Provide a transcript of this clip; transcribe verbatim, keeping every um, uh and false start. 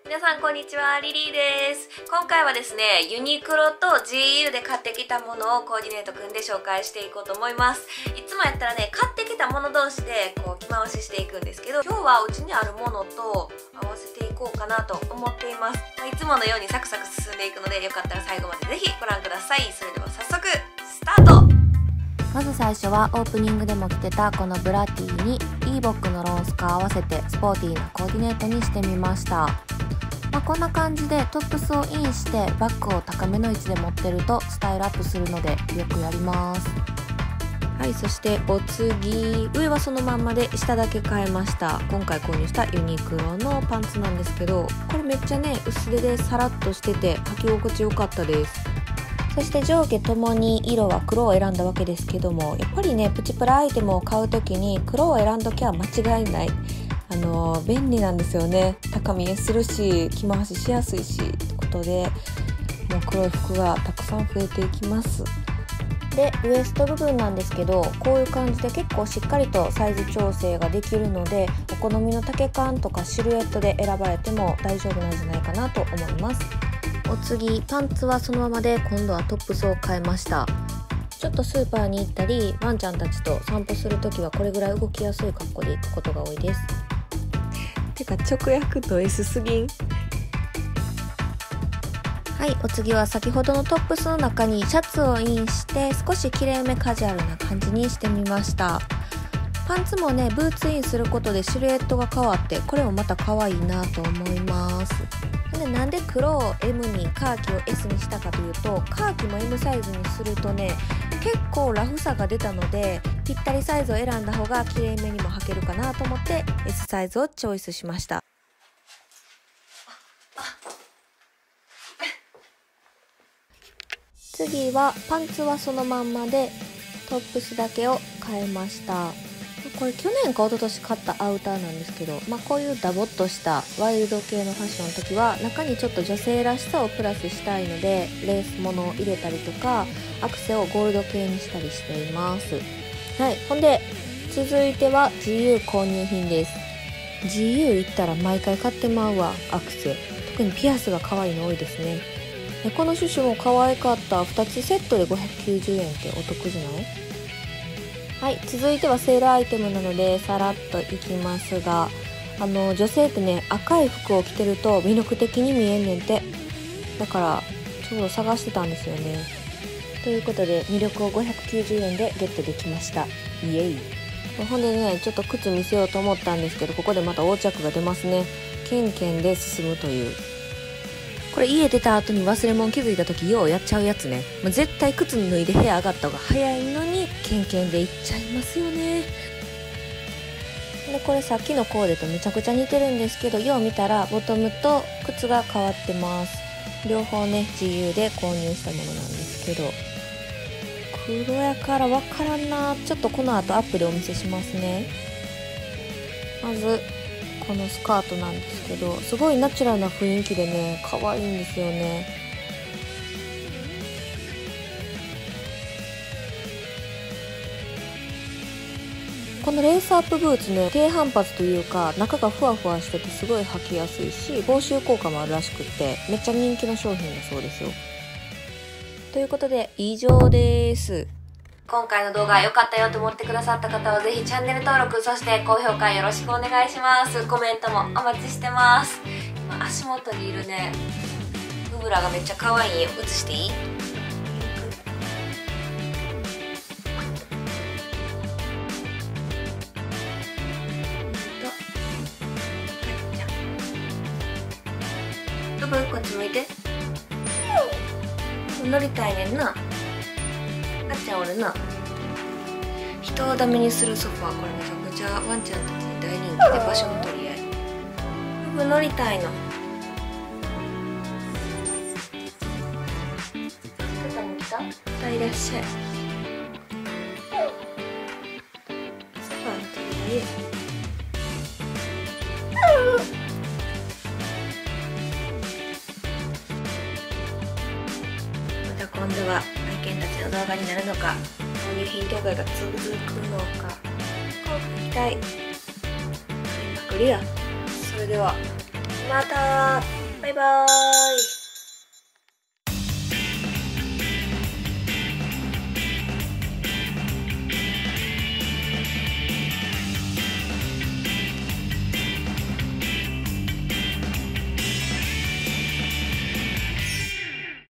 皆さんこんにちは、リリーです。今回はですね、ユニクロと ジーユー で買ってきたものをコーディネート組んで紹介していこうと思います。いつもやったらね、買ってきたもの同士でこう着回ししていくんですけど、今日はうちにあるものと合わせていこうかなと思っています。まあ、いつものようにサクサク進んでいくので、よかったら最後までぜひご覧ください。それでは早速スタート。 まず最初はオープニングでも着てたこのブラティーにリーボックのロンスカー合わせてスポーティーなコーディネートにしてみました。まあ、こんな感じでトップスをインしてバッグを高めの位置で持ってるとスタイルアップするのでよくやります。はい、そしてお次、上はそのまんまで下だけ変えました。今回購入したユニクロのパンツなんですけど、これめっちゃね薄手でサラッとしてて履き心地よかったです。そして上下ともに色は黒を選んだわけですけども、やっぱりねプチプラアイテムを買う時に黒を選んどきゃ間違いない。あのー、便利なんですよね。高見えするし着回ししやすいしってことで、もう黒い服がたくさん増えていきます。でウエスト部分なんですけど、こういう感じで結構しっかりとサイズ調整ができるので、お好みの丈感とかシルエットで選ばれても大丈夫なんじゃないかなと思います。お次、パンツはそのままで今度はトップスを変えました。ちょっとスーパーに行ったりワンちゃんたちと散歩するときはこれぐらい動きやすい格好で行くことが多いです。てか直訳と S すぎん。はい、お次は先ほどのトップスの中にシャツをインして少しきれいめカジュアルな感じにしてみました。パンツもねブーツインすることでシルエットが変わって、これもまた可愛いなと思います。でなんで黒を エム にカーキを エス にしたかというと、カーキも エム サイズにするとね結構ラフさが出たので、ぴったりサイズを選んだ方がきれいめにも履けるかなと思って エス サイズをチョイスしました。次はパンツはそのまんまでトップスだけを変えました。これ去年か一昨年買ったアウターなんですけど、まあ、こういうダボっとしたワイルド系のファッションの時は中にちょっと女性らしさをプラスしたいので、レースものを入れたりとかアクセをゴールド系にしたりしています。はい、ほんで続いては ジーユー 購入品です。 ジーユー 行ったら毎回買ってまうわ。アクセ、特にピアスが可愛いの多いですね。でこのシュシュも可愛かった。ふたつセットでごひゃくきゅうじゅうえんってお得じゃない？はい、続いてはセールアイテムなのでさらっといきますが、あの女性ってね赤い服を着てると魅力的に見えんねんて。だからちょうど探してたんですよね。ということで魅力をごひゃくきゅうじゅうえんでゲットできました。イエイ。ほんでねちょっと靴見せようと思ったんですけど、ここでまた横着が出ますね。ケンケンで進むという、これ家出た後に忘れ物気づいた時ようやっちゃうやつね。もう絶対靴脱いで部屋上がった方が早いのにケンケンでいっちゃいますよね。でこれさっきのコーデとめちゃくちゃ似てるんですけど、よう見たらボトムと靴が変わってます。両方ね ジーユー で購入したものなんですけど、黒やからわからんな。ちょっとこの後アップでお見せしますね。まずこのスカートなんですけど、すごいナチュラルな雰囲気でね可愛いんですよね。このレースアップブーツね低反発というか中がふわふわしててすごい履きやすいし、防臭効果もあるらしくってめっちゃ人気の商品だそうですよ。ということで以上です。 今回の動画良かったよと思ってくださった方はぜひチャンネル登録、そして高評価よろしくお願いします。コメントもお待ちしてます。今足元にいるねウブラがめっちゃ可愛いよ。映していい？ウブこっち向いて。乗りたいねんな。あっちゃんおるな。人をダメにするソファー、これめちゃくちゃワンちゃんたちに大人気で場所の取り合い。ウブ乗りたいの。タタも来た？タいらっしゃい。ソファーの取り合いや。また今度は愛犬たちの動画になるのか、購入品業界が続くのか、こう期待。買いまくりや。それでは。 またバイバーイ。